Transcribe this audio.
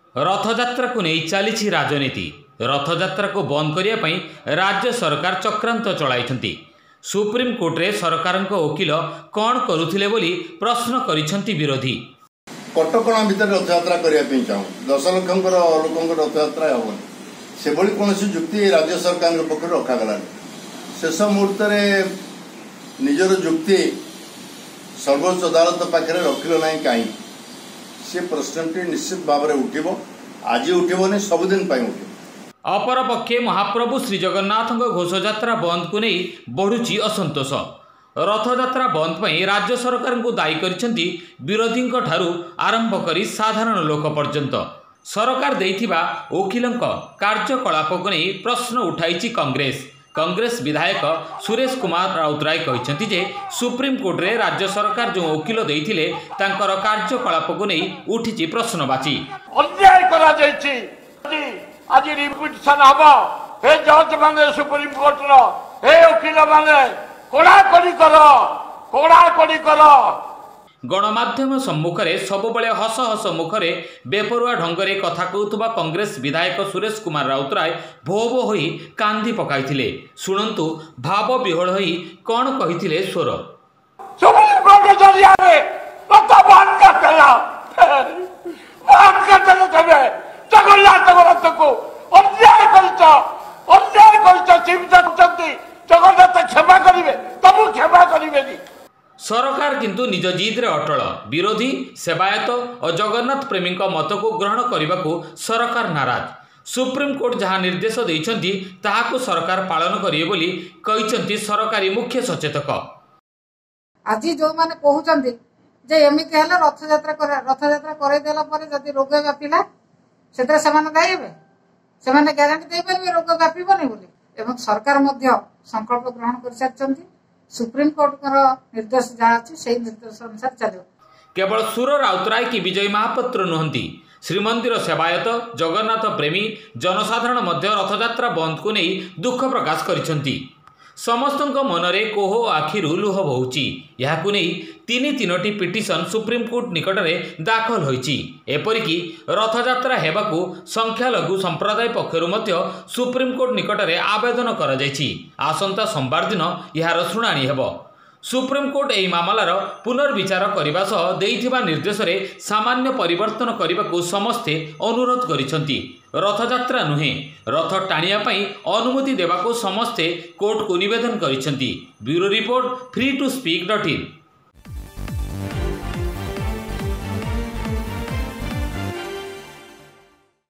रथयात्रा को नहीं चली राजनीति। रथयात्रा को बंद करने राज्य सरकार चक्रांत चलाई। सुप्रीम कोर्ट रे सरकार वकिल कौन करुथिले बोली प्रश्न करिसेंती विरोधी। कटकणा भितर रथयात्रा करने चाहूँ 10 लाख लोक रथयात्रा हेनी से कौन जुक्ति राज्य सरकार पक्ष रखागला। शेष मुहूर्त निजर जुक्ति सर्वोच्च अदालत पाखे रखिल ना कहीं से प्रश्नटी निश्चित भाव में उठिब। आज उठिबनी सबुदिन उठिब। अपरपक्षे महाप्रभु श्री जगन्नाथ घोषयात्रा बंद को नहीं बढ़ुची असंतोष। रथयात्रा बंद पर राज्य सरकार को दायी करिसेंती विरोधी ठारू आरंभ करी साधारण लोक पर्यंत। सरकार देइथिबा वकिलों कार्यकलाप को नहीं प्रश्न उठाई कांग्रेस विधायक सुरेश कुमार राउतराय कहते जे सुप्रीम कोर्ट रे राज्य सरकार जो वकिल देइथिले तांकर कार्यकलाप को नहीं उठी प्रश्नवाची। अन्याय करा जायछि। आज रिपिटिशन हबो हे जज माने सुप्रीम कोर्ट रो हे वकिल माने कोड़ाकोड़ी कर। गणमाध्यम सम्मुख में सबुबले हस हस मुखरे बेपरुआ ढंगरे कथा कहूथुबा कांग्रेस विधायक सुरेश कुमार राउतराय भो भो होई कांदी पकाइथिले। शुणंतु भाव विह्वल होई कौन कहिथिले स्वर। सुप्रीम कोर्ट जरिया रे कत बंद करला तबे जगन्नाथ को अन्याय करिछ चिंता जगन्नाथ क्षमा करिवे तबु क्षमा करिवेनी। सरकार किंतु निज जिद रे अटल। विरोधी सेवायत और जगन्नाथ प्रेमी मत को ग्रहण करने को सरकार नाराज। सुप्रीम कोर्ट जहां निर्देश देइछंती ताहाको सरकार पालन करिवे बोली कहिसंती सरकारी मुख्य सचेतक। आज जो माने कहउचंती जे एमिति हला रथयात्रा करे देला परे जदि रोग व्यापिला सेतरे समान दाइबे सेमाने ग्यारंटी दे परबे रोग व्यापिबनी बोली। एवं सरकार मध्य संकल्प ग्रहण कर सारचंती। सुप्रीम कोर्ट निर्देश जहाँ अच्छी से निर्देश अनुसार चलो। केवल सुर राउतराय की विजय महापात्र नुहंती। श्रीमंदिर सेवायत जगन्नाथ प्रेमी जनसाधारण मध्य रथयात्रा बंद को नहीं दुख प्रकाश करिसेंती। समस्तक मनरे कोह आखिरु लुह बहुची। याकु नहीं तीनोटी पिटिशन सुप्रीम कोर्ट निकट में दाखल होईची। एपरिकी रथयात्रा हेबाकु संख्यालघु संप्रदाय पक्षरु मध्य सुप्रीम कोर्ट निकट में आवेदन करा जायछि। आसंता सोमवार दिन यार शुणाणी हेबो। सुप्रीम कोर्ट एही मामलार पुनर्विचार करने सह देइथिबा निर्देश रे सामान्य परिवर्तन करने समस्ते अनुरोध करिसेंती। रथयात्रा नुहे रथ टाणिया पई अनुमति देवाको समस्ते कोर्ट को निवेदन करिसेंती। Bureau report free2speak.in।